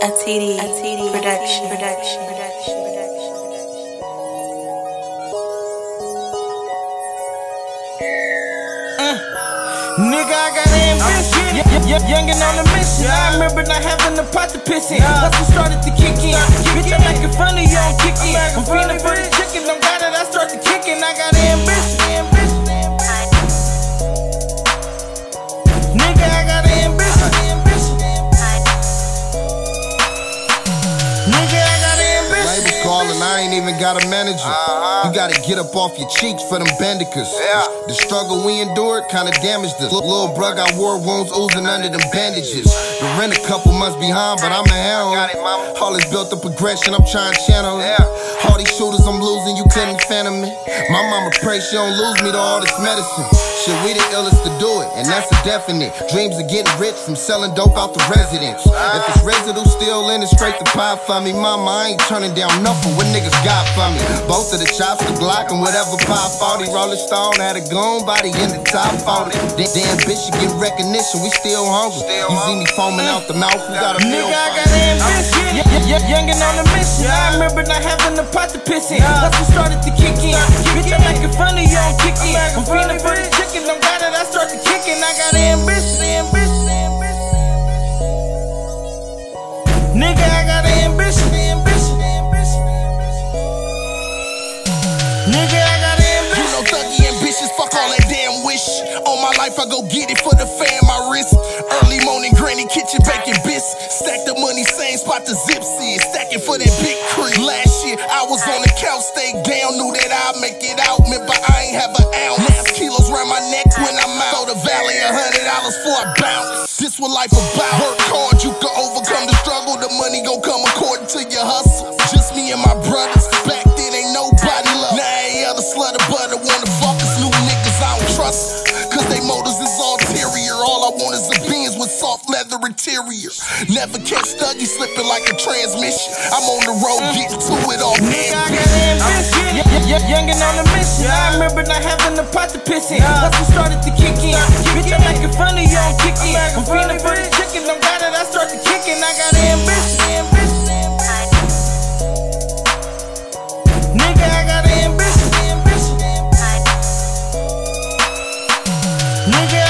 A TD production. Nigga, I got ambition. Youngin' on a mission. I remember not having a pot to piss in. Hustle started to kick in. Bitch, I'm making fun of you, I'm kicking. I'm feeling for the chicken. I'm glad that I start to kickin'. I got ambition. Nigga, I got ambition. Nigga, I got ambition. Labels calling, I ain't even got a manager. You gotta get up off your cheeks for them bandicas. The struggle we endured kinda damaged us. Little bruh got war wounds oozing under them bandages. The rent a couple months behind, but I'ma handle it. All this built up aggression, I'm trying to channel it. All these shooters I'm losing, you couldn't phantom me. My mama pray she don't lose me to all this medicine. Shit, we the illest to do it, and that's a definite. Dreams of getting rich from selling dope out the residence. If it's residue still in it, straight the pie for me. Mama, I ain't turning down nothing what niggas got for me. Both of the chops, the Glock, and whatever pop 40. Rolling Stone had a goon body in the top 40. Damn bitch, you get recognition, we still hungry. You see me foaming out the mouth, who got a meal? Nigga, I got ambition. Youngin' on a mission. I remember not having a pot to piss in. Hustle started to kick in. Bitch, I'm making fun of you, I'm kicking. I'm feeling for the chicken. I'm glad that I start to kickin'. I got ambition. Nigga, I got ambition. Nigga, I got ambition. You know thuggy ambitious, fuck all that damn wish. On my life, I go get it for the fam, I risk. Early morning, granny kitchen baking bis. Stack the money, same spot the zip is. Stacking for that big creek. Last year, I was on the couch, stayed down. Knew that I'd make it out, remember I ain't have an ounce. Now kilos round my neck when I'm out. Throw the valley $100 for a bounce. This what life about. Work hard, you can overcome the struggle. The money gon' come according to your hustle. Just me and my brothers. Back then ain't nobody love. Now ain't other slutter butter wanna fuck us. New niggas I don't trust. Cause they motors is ulterior. All I want is a Benz with soft leather interior. Never catch Thuggy slipping like a transmission. I'm on the road getting to it all. Nigga, I got ambition. Youngin' on a mission. I remember not having a pot to piss in. Hustle started to kick in. Bitch, I'm making fun of you, I'm kicking. I'm feeling for the chicken. I'm glad that I start to kickin'. I got ambition. Nigga, I got ambition. Nigga,